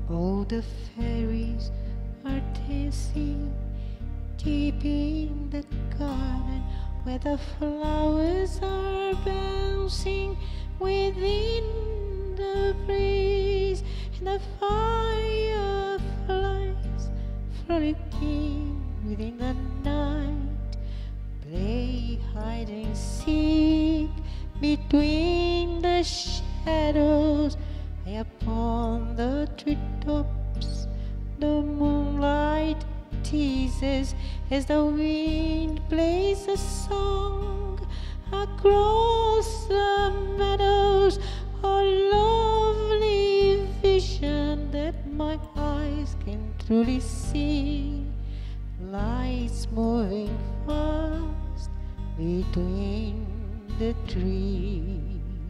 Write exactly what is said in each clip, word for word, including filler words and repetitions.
All the fairies are dancing deep in the garden, where the flowers are bouncing within the breeze, and the fireflies frolicking within the night play hide and seek between the shadows. High upon the treetops the moonlight teases as the wind plays a song across the meadows. A lovely vision that my eyes can truly see, lights moving fast between the trees.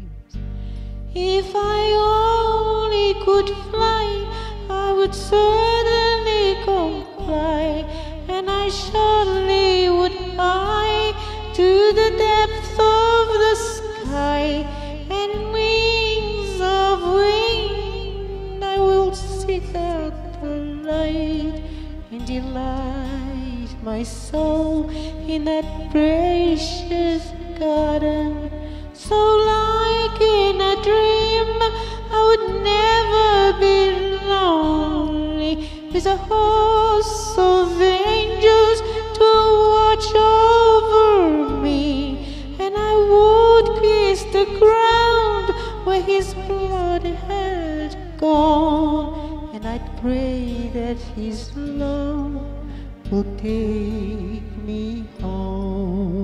If I only could fly, I would certainly comply, and I surely would fly to the depth of the sky, and wings of wind I will seek out the light and delight my soul in that precious garden. So like in a dream, I would never be lonely, with a host of angels to watch over me, and I would kiss the ground where his blood had gone, and I'd pray that his love will take me home.